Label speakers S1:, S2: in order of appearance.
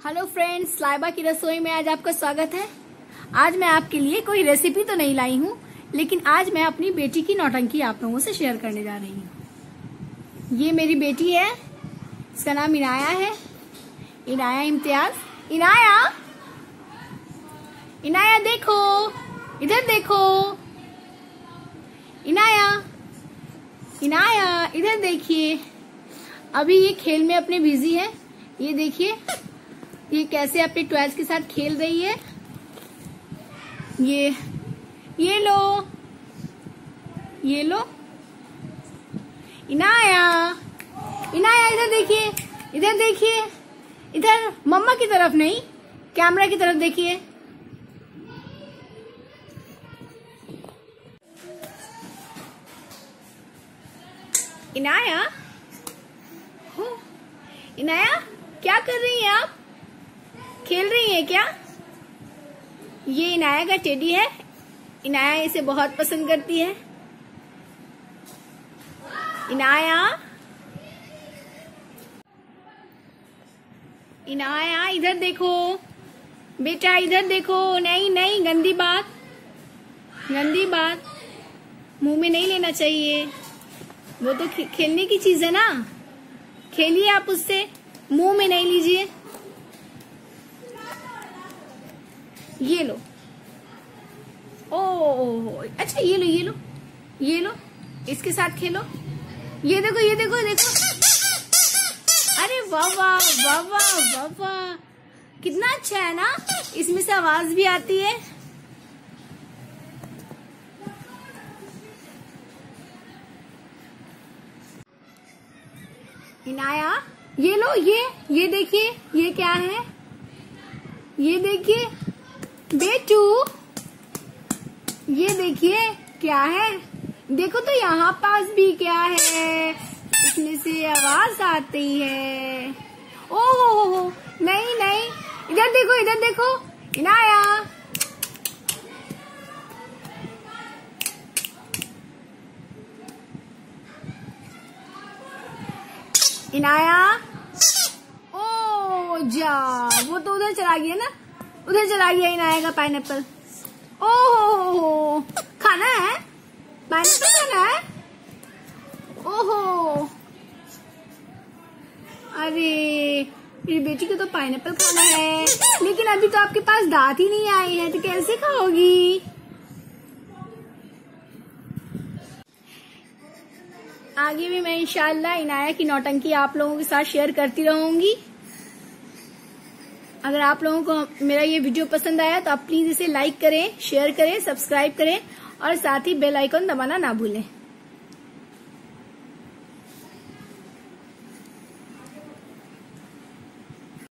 S1: Hello friends, Laiba की रसोई में आज आपका स्वागत है। आज मैं आपके लिए कोई रेसिपी तो नहीं लाई हूँ, लेकिन आज मैं अपनी बेटी की नौटंकी आप लोगों से शेयर करने जा रही हूँ। ये मेरी बेटी है, इसका नाम इनाया है। इनाया इम्तियाज। इनाया, इनाया देखो, इधर देखो। इनाया, इनाया इधर देखिए। अभी ये खेल में अपने बिजी है। ये देखिए ये कैसे अपने टॉयज के साथ खेल रही है। ये लो, ये लो। इनाया, इनाया इधर देखिए, इधर देखिए, इधर मम्मा की तरफ नहीं, कैमरा की तरफ देखिए। इनाया, हो इनाया, क्या कर रही हैं आप? खेल रही हैं क्या? ये इनाया का टेडी है। इनाया इसे बहुत पसंद करती है। इनाया, इनाया इधर देखो बेटा, इधर देखो। नहीं नहीं, गंदी बात, गंदी बात मुंह में नहीं लेना चाहिए। वो तो खेलने की चीज है ना, खेलिए आप उससे, मुंह में नहीं लीजिए। ये लो। ओ अच्छा, ये लो, ये लो, ये लो, इसके साथ खेलो। ये देखो, ये देखो, देखो। अरे वाह वाह वाह वाह वाह वाह, कितना अच्छा है ना। इसमें से आवाज भी आती है। इनाया, ये लो, ये देखिए, ये क्या है? ये देखिए बेटू, ये देखिए क्या है। देखो तो यहाँ पास भी क्या है, इसमें से आवाज आती है। ओहो, नहीं नहीं, इधर देखो, इधर देखो। इनाया, इनाया, ओ जा, वो तो उधर चला गया ना, उधर चला गया इनाया का पाइनएप्पल। ओहो, खाना है, पाइनएप्पल खाना है। ओहो, अरे मेरी बेटी को तो पाइनएप्पल खाना है, लेकिन अभी तो आपके पास दांत ही नहीं आए हैं, तो कैसे खाओगी? आगे भी मैं इंशाल्लाह इनाया की नौटंकी आप लोगों के साथ शेयर करती रहूंगी। अगर आप लोगों को मेरा ये वीडियो पसंद आया तो आप प्लीज इसे लाइक करें, शेयर करें, सब्सक्राइब करें और साथ ही बेल आइकन दबाना ना भूलें।